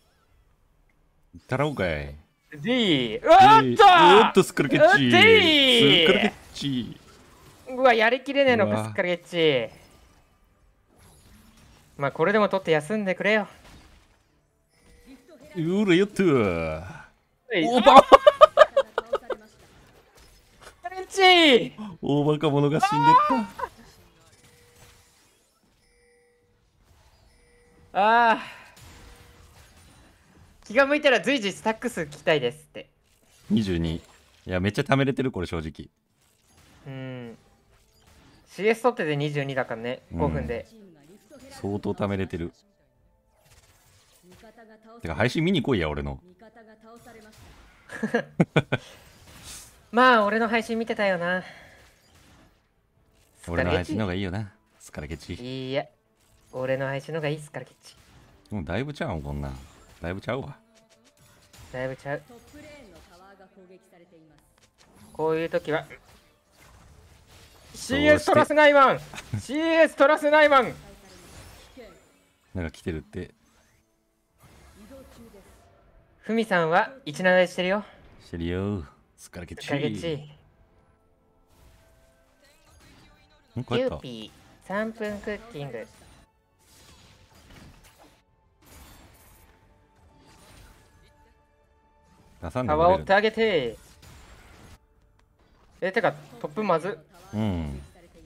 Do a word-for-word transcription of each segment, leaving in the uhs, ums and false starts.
だろうがい。 D。うわっえーとうーっとスッカラケッチ。 うっ D スッカラケッチ。 うわ、やりきれねえのか、 うわすっかりゲッチ。まあ、これでも取って休んでくれよ。 うらよっと。 えいおばカレッチ大バカ者が死んでった。 ああ。気が向いたら随時スタック数聞きたいですって。 にじゅうに。いや、めっちゃ貯めれてる、これ正直。 うん。シーエス 取っててにじゅうにだからね、ごふんで。 相当貯めれてる。てか、配信見に来いや、俺の。 まあ、俺の配信見てたよな。 俺の配信の方がいいよな。スカラケチ。 いや、俺の配信の方がいいっすからケチ。 もうだいぶちゃうん、こんなん。だいぶちゃうわ。 だいぶちゃう。こういう時は シーエス トラスナイマン シーエス トラスナイマンなんか来てるって。 ふみさんはいちななでしてるよ。 してるよ。スカラケチ。 スカゲチ。 んこうやったユーピーさんぷんクッキング。 出さんでタも出るワー追ってあげて。え、てか、トップまず。 うん。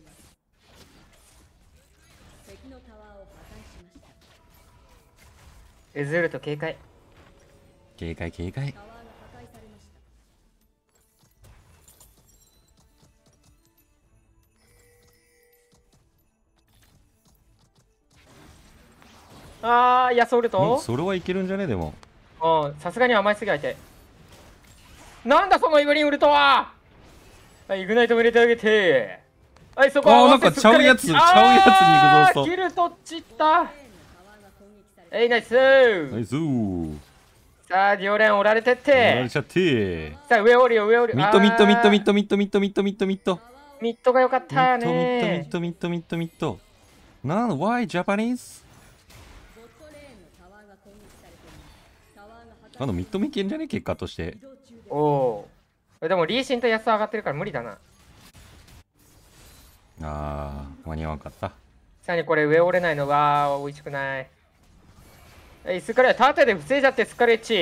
エズールと警戒。 警戒警戒。 あー、ヤソールんとそれはいけるんじゃねでも。 うん、さすがに甘いすぎ相手。なんだそのイブリンウルトは。はい、イグナイトも入れてあげて。はい、そこはあーなんかちゃうやつちゃうやつに行くぞ。 キル取っちった。えい、ナイスナイスー。 さあ、ディオレン折られてっやられて。 ちゃって。 さあ、上降りよ、上降り。 ミッドミッドミッドミッド。 ドミッドミッドミッドミッドミッド。 ミッドが良かったよミッドミッドミねッ。ドミッドミッドミッド。なん Why Japanese? あのミッドもいけんじゃね結果として。 おおー。でも、リーシンとヤス上がってるから無理だな。 あー、間に合わんかった。 さらにこれ上折れないのは美味しくない。えい、スカレ縦で防いじゃって、スカレッチ。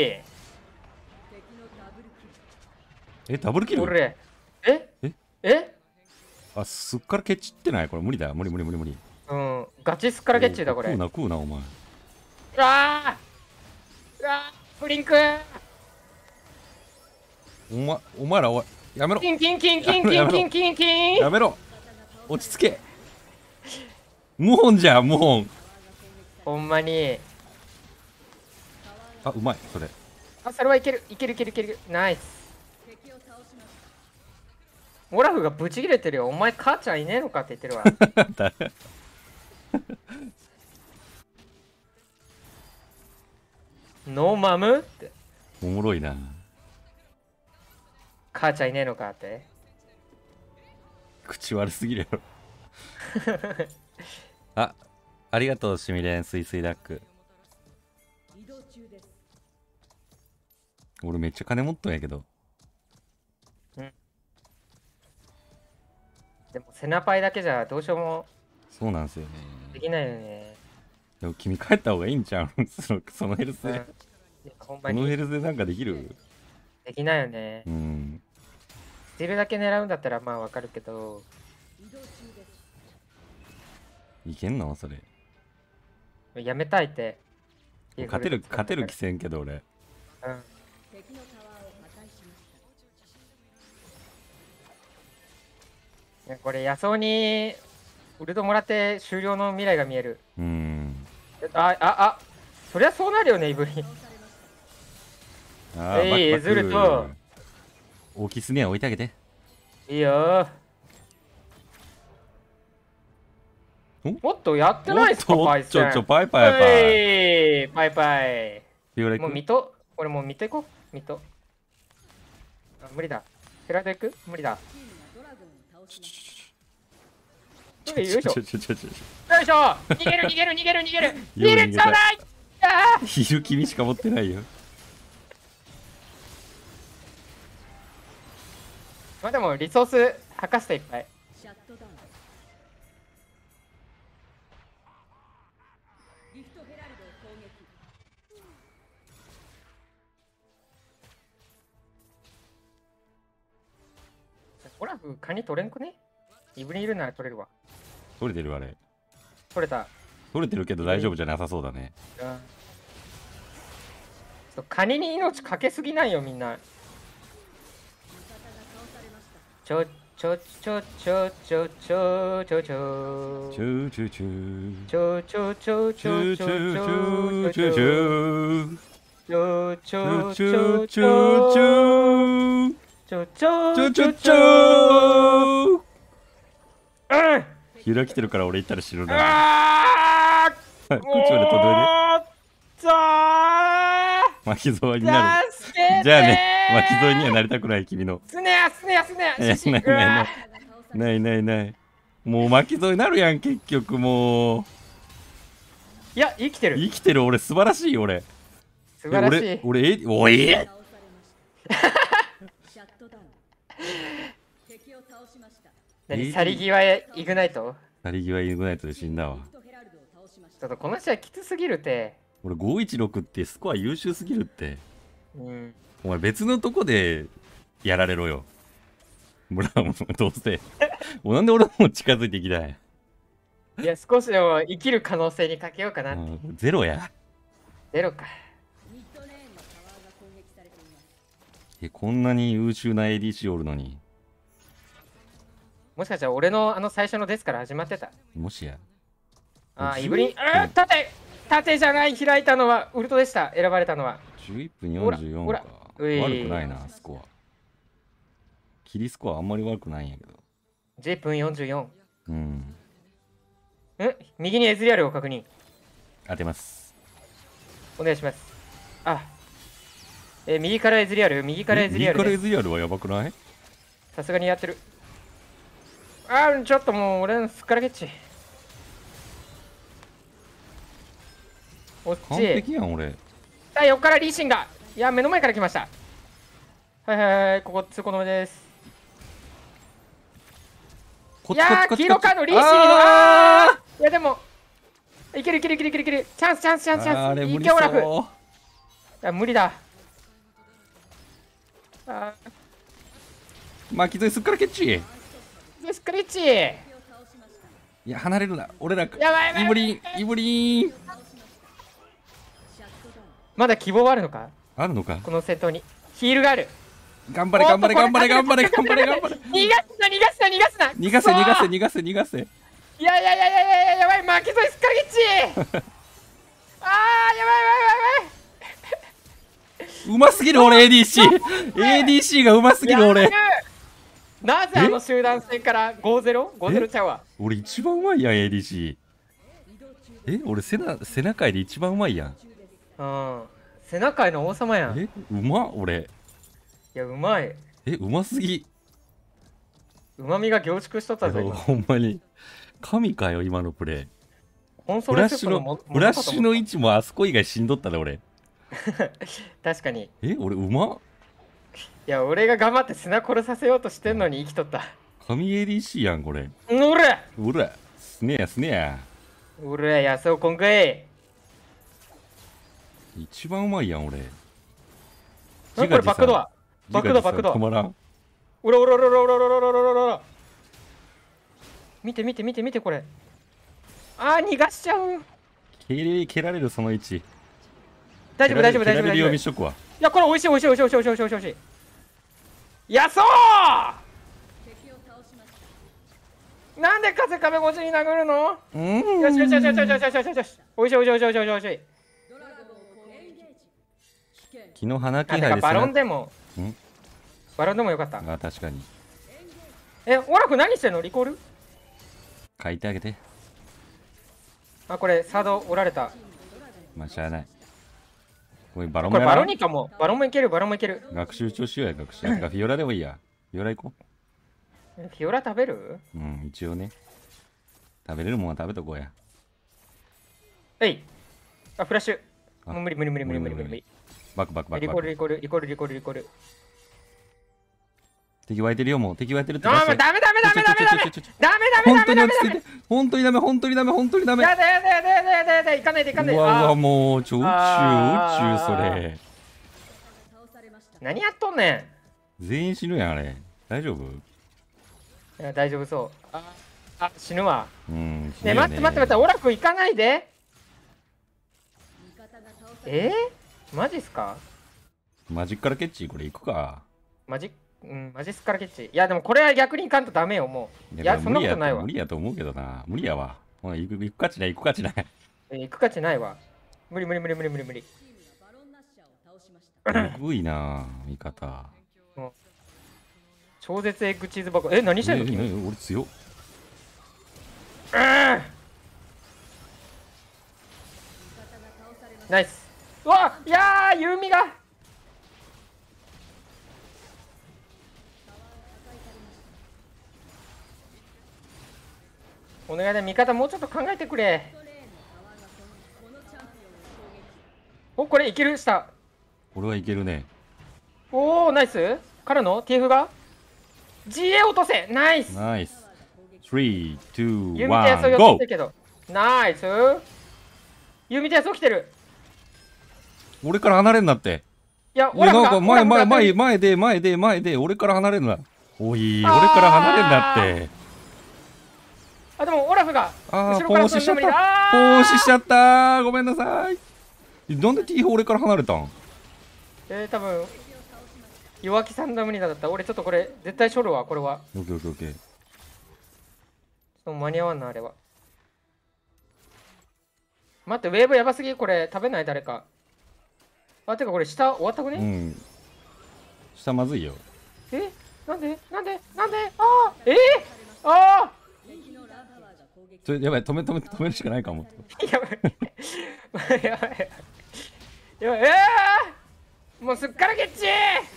え、ダブルキル。 俺。えええあ、すっからケチってないこれ無理だよ。無理無理無理無理。 うん。ガチスカラゲッチだ、これ。 食うな食うな、お前。 うわーうわーブリンクお前、お前ら、おい、やめろ。 キンキンキンキンキンキンキンキンやめろ。落ち着け。無本じゃん、無本。 ほんまに。 あ、うまい、それ。 あ、それはいける。いけるいけるいける。ナイス。オラフがブチ切れてるよ。お前母ちゃんいねえのかって言ってるわ。ノーマムって。 おもろいな。 母ちゃんいねえのかって。 口悪すぎるやろ。あ、ありがとう、シミレン、スイスイダック。俺めっちゃ金持っとんやけど。 うん。でも、セナパイだけじゃどうしようもそうなんすよね。 できないよね。 でも君帰った方がいいんちゃうそのそのヘルスで。 うん、ほんまこのヘにルスでなんかできる。 できないよね。 うん。 スティルだけ狙うんだったらまあわかるけど。 いけんのそれ。 やめたいって。 勝てる、勝てる気せんけど俺。 うん。いやこれ野草にウルトもらって終了の未来が見える。 うん。 あ、あ、あ、そりゃそうなるよね、イブリン。 あー、 えい、 バックバックズルと。 大きすぎは置いてあげて。 いいよおもっとやってないっすか、 おっとパイセン。 ちょちょパイパイパイはいパイパイ。 ピオレもう水戸俺もう見てこ水戸あ、無理だ。ヘラで行く無理だ。よいしょ。よいしょ。 ちょちょちょちょ逃げる逃げる逃げる逃げる。逃げるちょうだい。あヒル君しか持ってないよ。 まあでもリソース吐かせていっぱい。 ラフカニ取れんくね？イブリンいるなら取れるわ。 取れてるあれ。 取れた。 取れてるけど大丈夫じゃなさそうだね。 うん。そうカニに命かけすぎないよみんな。ちょちょちょちょちょちょちょちょチューチューチュー。 ちょちょちょちチューょちょチューちょチューチューチュー。 ちょちチューょちチューチょちューチょュー。 ちょちょチューチューチちょュー。 うんヒーラー来てるから俺行ったら死ぬな。 あこっちまで飛んでおいで。 おっとー巻き添えになる。 助けてーじゃあね、巻き添えにはなりたくない君の。 すねやすねやすねやいやシシないないないないないない。もう巻き添えになるやん結局もう。 いや生きてる生きてる俺素晴らしい俺。 素晴らしい俺俺えおいえ。 何去り際へイグナイト去り際イグナイトで死んだわ。 ちょっとこの試合きつすぎるて俺ごいちろくってスコア優秀すぎるって。 うんお前別のとこでやられろよ。ブラウンどうせ。もうなんで俺も近づいてきたんや。 いや少しでも生きる可能性にかけようかなってうんゼロや。 ゼロかえこんなに優秀な エーディーシー おるのに。 もしかしたら俺のあの最初のデスから始まってたもしや。 あーじゅうイブリンあー縦縦じゃない開いたのはウルトでした選ばれたのはじゅういっぷんよんじゅうよんほらか。 ほらうい悪くないな、スコア。キリスコアあんまり悪くないんやけど。 じゅっぷんよんじゅうよんうん。 ん右にエズリアルを確認当てます。 お願いしますあえー右からエズリアル右からエズリア右からエルですズリアルはやばくない？ さすがにやってるあーちょっともう俺のすっからけっちおっ完ち璧やん俺。 あ横からリーシンがいや目の前から来ましたはいはいはいここ通行止めですこいやー黄色カードリーシンのああーいやでもいけるいけるいけるいけるいけるチャンスチャンスチャンスチーャンスあれ無理いけオラフいそや無理だあう。巻き添えすっからけっち。 ースクリッチいや離れるな俺ら。 やばいやばいやばいイブリンイブリン。 まだ希望はあるのかあるのか。 この戦闘にヒールがある頑張れ頑張れ頑張れ頑張れ頑張れ頑張れ。 逃がすな逃がすな逃がすな逃がせ逃がせ逃がせ逃がせ。 いやいやいやいやいやいややばい巻き添えスカリッチあーやばいやばいやばいやばいうますぎる俺 エーディーシー エーディーシー がうますぎる俺。 やるなぜあの集団戦から ごたいゼロ?ごたいゼロ ちゃうわ俺一番うまいやん エーディーシー。え俺背な背中で一番うまいやん。 うん背中の王様やんいえうま俺。 やうまいえうますぎ。 うまみが凝縮しとったぞ今ほんまに神かよ今のプレイ。 コンソフラッシュのメスープもフラッシュの位置もあそこ以外しんどったで俺。 確かにえ俺うまっ。 いや俺が頑張って砂殺させようとしてんのに生きとった神 エーディーシー やんこれ。 うれうらすねやすねや。 うれやそうこんかい一番うまいやん俺。 これバックドアバックドアバックドア止まらん。 おらおらおらおらおらおらおらおらおらおら見て見て見て見てこれあー逃がしちゃう蹴れ蹴られるその位置。 大丈夫大丈夫大丈夫蹴られるよう大丈夫いにしとくわ。 やこれ美味しい美味しい美味しい美味しい美味しい美味しい美味しいやそうなんで風壁越しに殴るのうんよしよしよしよしよしよしよしよしよしおいしいおいしいおいしいおいしいおいしい昨日花気あて配ですかバロンでもんバロンでもよかったあ確かにえオラフ何してんのリコール書いてあげて。 あこれサード折られたまあしゃあない。これバロンこれバもやらんロンニカもバロンもいけるバロンもいける学習調子よや学習。てかフィオラでもいいや。フィオラ行こフィオラ食べるう。うん一応ね。食べれるもんは食べとこうや。 えいあフラッシュあもう無理無理無理無理無理無理無理バックバックバッリコールクバック。 リコールリコールリコールリコール敵湧いてるよもう敵湧いてるってあーもうダメダメダメダメダメダメダメ本当にダメダメ落ち着いて。本当にダメ本当にダメ本当にダメ。 やだやだやだやだやだやだ行かないで行かないでうわうわあーもうちょ宇宙宇あー宙それ。 何やっとんね全員死ぬやんあれ。大丈夫？ いや大丈夫そう。ああ死ぬわ。 うんねえ待って待って待って、オラフ行かないで。えー、マジっすか。 マジックからケッチこれ行くか。 マジうんマジっすからケッチ。いやでもこれは逆に行かんとダメよもう。いやそんなことないわ。 無理やと思うけどな。無理やわ。ほら行く行く価値ない行く価値ない。 えー、行く価値ないわ。無理無理無理無理無理無理。 えぐいな味方。 超絶エッグチーズバーガー。え何してんの君。 ええ俺強っ。 ナイス。うわいやーユーミがお願いだ味方もうちょっと考えてくれ。おこれいける下。 俺はいけるね。 おおナイスからの ティーエフ が ジーエー 落とせナイス。 ナイス。スリー、ツー、 ユーミテヤスをワン、 寄ゴー。 ってるけどナイス。ユーミテヤス起きてる。 俺から離れんなって。 いやいやなんか前前前前前で前で前で俺から離れんな。おい俺から離れんなって。 あでもオラフがあー、 後ろからポーシしちゃった。 あポーーシしちゃったごめんなさい。なんで ティーエフ 俺から離れたん。 えー、多分弱気さんダムニダだった。俺ちょっとこれ絶対しょるわこれは。 オッケーオッケーオッケー。 ちょっと間に合わんなあれは。待ってウェーブやばすぎこれ食べない誰か。あてかこれ下終わったくね。 うん。下まずいよ。 えなんでなんでなんであーえー、あそれやばい止め止め止めるしかないかも。 ーやばいやばいやばいえー、もうすっからけっちー。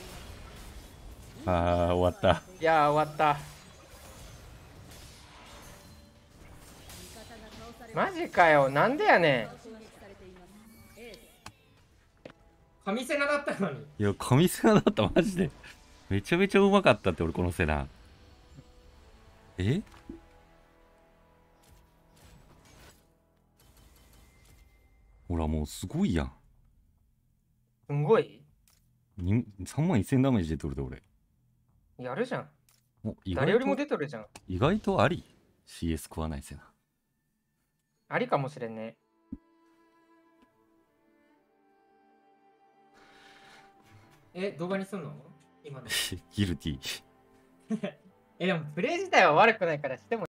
あー終わった。 いやー終わった。マジかよなんでやねん。神セナだったのに。 いや神セナだったマジで。めちゃめちゃうまかったって俺このセナ。えほらもうすごいやん。 すんごいにさんまんせんダメージ出とるで俺。 やるじゃん。 お意誰よりも外と出とるじゃん。 意外とあり シーエス 食わないセナ。 ありかもしれんね。え、動画にすんの今の。 ギルティー。 え、でもプレイ自体は悪くないからしても